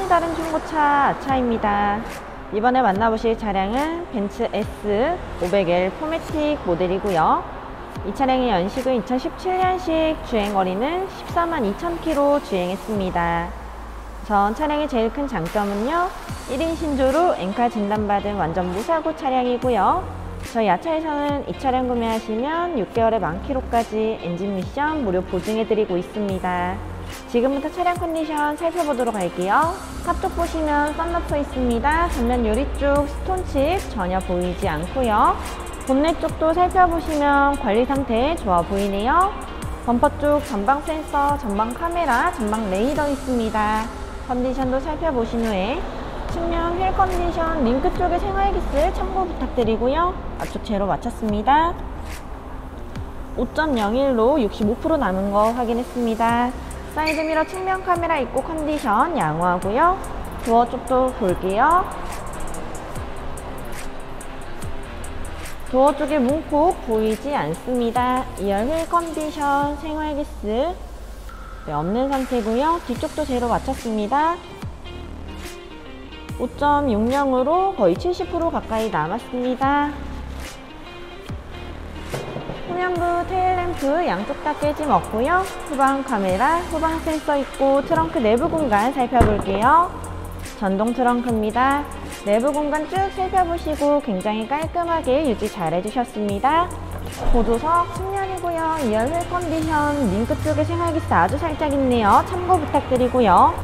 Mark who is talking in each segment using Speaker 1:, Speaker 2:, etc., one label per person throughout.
Speaker 1: 차원이 다른 중고차 아차입니다. 이번에 만나보실 차량은 벤츠 S 500L 포매틱 모델이고요. 이 차량의 연식은 2017년식, 주행거리는 14만 2,000km 주행했습니다. 전 차량의 제일 큰 장점은요, 1인 신조로 엔카 진단받은 완전 무사고 차량이고요. 저희 아차에서는 이 차량 구매하시면 6개월에 10,000km까지 엔진 미션 무료 보증해드리고 있습니다. 지금부터 차량 컨디션 살펴보도록 할게요. 앞쪽 보시면 썬루프 있습니다. 전면 유리 쪽 스톤칩 전혀 보이지 않고요. 본넷 쪽도 살펴보시면 관리 상태 좋아 보이네요. 범퍼 쪽 전방 센서, 전방 카메라, 전방 레이더 있습니다. 컨디션도 살펴보신 후에 측면 휠 컨디션 링크 쪽의 생활기스 참고 부탁드리고요. 앞쪽 제로 마쳤습니다. 5.01로 65% 남은 거 확인했습니다. 사이드미러 측면 카메라 있고 컨디션 양호하고요. 도어 쪽도 볼게요. 도어 쪽에 문콕 보이지 않습니다. 2열 휠 컨디션 생활기스 없는 상태고요. 뒤쪽도 제로 마쳤습니다. 5.60으로 거의 70% 가까이 남았습니다. 후면부 테일램프 양쪽 다 깨짐 없고요. 후방 카메라, 후방 센서 있고 트렁크 내부 공간 살펴볼게요. 전동 트렁크입니다. 내부 공간 쭉 살펴보시고 굉장히 깔끔하게 유지 잘 해주셨습니다. 보조석 측면이고요. 2열 휠 컨디션 링크 쪽에 생활기스 아주 살짝 있네요. 참고 부탁드리고요.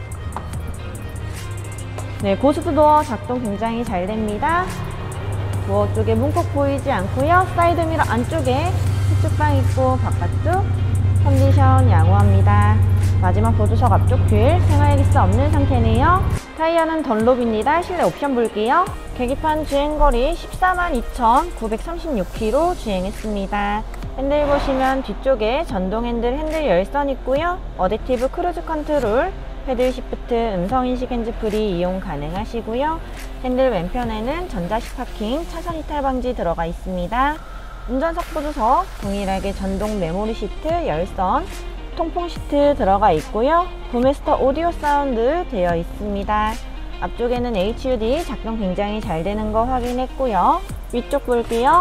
Speaker 1: 네, 고스트 도어 작동 굉장히 잘 됩니다. 도어 쪽에 문콕 보이지 않고요. 사이드미러 안쪽에 수축방 있고 바깥쪽 컨디션 양호합니다. 마지막 보조석 앞쪽 휠 생활기스 없는 상태네요. 타이어는 던롭입니다. 실내 옵션 볼게요. 계기판 주행거리 14만 2,936km 주행했습니다. 핸들 보시면 뒤쪽에 전동 핸들 열선 있고요. 어댑티브 크루즈 컨트롤, 패들 시프트, 음성인식 핸즈프리 이용 가능하시고요. 핸들 왼편에는 전자식 파킹, 차선 이탈 방지 들어가 있습니다. 운전석 보조석 동일하게 전동 메모리 시트, 열선, 통풍 시트 들어가 있고요. 도메스터 오디오 사운드 되어 있습니다. 앞쪽에는 HUD 작동 굉장히 잘 되는 거 확인했고요. 위쪽 볼게요.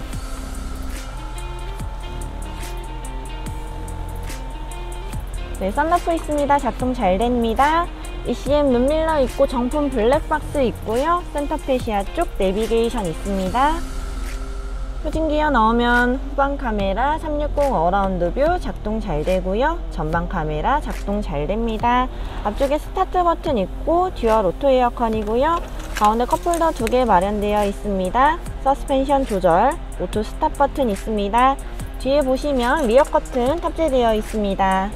Speaker 1: 네, 썬루프 있습니다. 작동 잘 됩니다. ECM 룸밀러 있고 정품 블랙박스 있고요. 센터페시아 쪽 내비게이션 있습니다. 후진기어 넣으면 후방 카메라 360 어라운드 뷰 작동 잘 되고요. 전방 카메라 작동 잘 됩니다. 앞쪽에 스타트 버튼 있고 듀얼 오토 에어컨이고요. 가운데 컵홀더 2개 마련되어 있습니다. 서스펜션 조절, 오토 스탑 버튼 있습니다. 뒤에 보시면 리어 커튼 탑재되어 있습니다.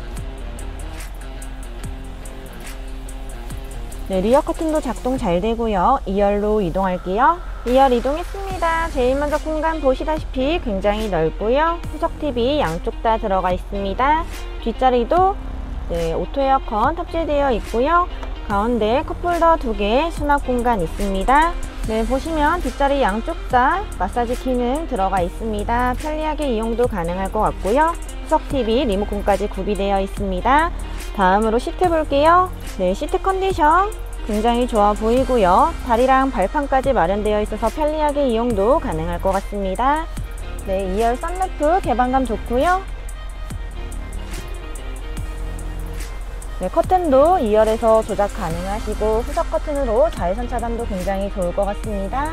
Speaker 1: 네, 리어 커튼도 작동 잘 되고요. 2열로 이동할게요. 2열 이동했습니다. 제일 먼저 공간 보시다시피 굉장히 넓고요. 후석 TV 양쪽 다 들어가 있습니다. 뒷자리도 네, 오토 에어컨 탑재되어 있고요. 가운데 컵홀더 2개 수납 공간 있습니다. 네, 보시면 뒷자리 양쪽 다 마사지 기능 들어가 있습니다. 편리하게 이용도 가능할 것 같고요. 후석 TV 리모컨까지 구비되어 있습니다. 다음으로 시트 볼게요. 네, 시트 컨디션 굉장히 좋아 보이고요. 다리랑 발판까지 마련되어 있어서 편리하게 이용도 가능할 것 같습니다. 네, 2열 썬루프 개방감 좋고요. 네, 커튼도 2열에서 조작 가능하시고 후석 커튼으로 자외선 차단도 굉장히 좋을 것 같습니다.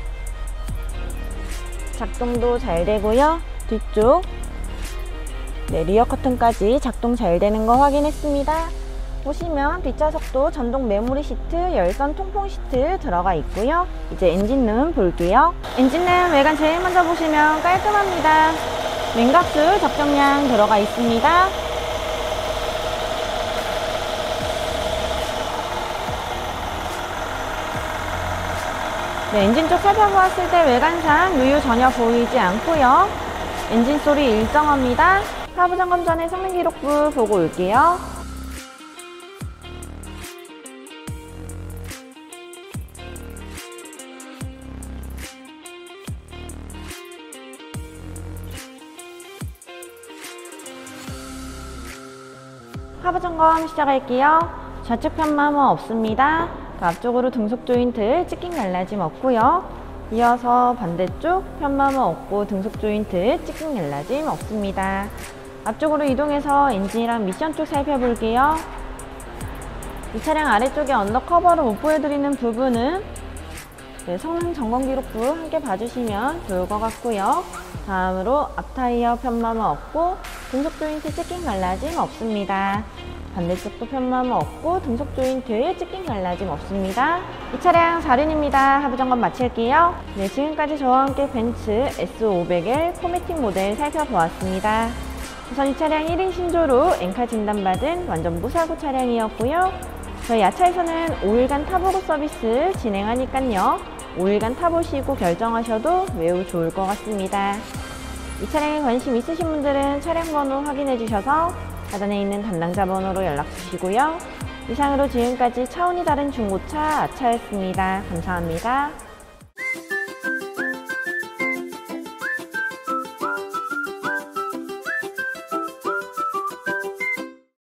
Speaker 1: 작동도 잘 되고요. 뒤쪽 네, 리어 커튼까지 작동 잘 되는 거 확인했습니다. 보시면 뒷좌석도 전동 메모리 시트, 열선 통풍 시트 들어가 있고요. 이제 엔진룸 볼게요. 엔진룸 외관 제일 먼저 보시면 깔끔합니다. 냉각수 적정량 들어가 있습니다. 네, 엔진 쪽 살펴보았을 때 외관상 누유 전혀 보이지 않고요. 엔진 소리 일정합니다. 하부 점검 전에 성능 기록부 보고 올게요. 하부 점검 시작할게요. 좌측 편마모 없습니다. 앞쪽으로 등속 조인트 찍힌 갈라짐 없고요. 이어서 반대쪽 편마모 없고 등속 조인트 찍힌 갈라짐 없습니다. 앞쪽으로 이동해서 엔진이랑 미션 쪽 살펴볼게요. 이 차량 아래쪽에 언더커버로 못 보여드리는 부분은 성능 점검 기록부 함께 봐주시면 좋을 것 같고요. 다음으로 앞타이어 편마모 없고 등속 조인트 찍힌 갈라짐 없습니다. 반대쪽도 편마모 없고 등속 조인트 찍힌 갈라짐 없습니다. 이 차량 4륜입니다. 하부 점검 마칠게요. 네, 지금까지 저와 함께 벤츠 S500L 포매틱 모델 살펴보았습니다. 우선 이 차량 1인 신조로 엔카 진단받은 완전 무사고 차량이었고요. 저희 야차에서는 5일간 타보고 서비스 진행하니깐요. 5일간 타보시고 결정하셔도 매우 좋을 것 같습니다. 이 차량에 관심 있으신 분들은 차량 번호 확인해 주셔서 하단에 있는 담당자 번호로 연락 주시고요. 이상으로 지금까지 차원이 다른 중고차 아차였습니다. 감사합니다.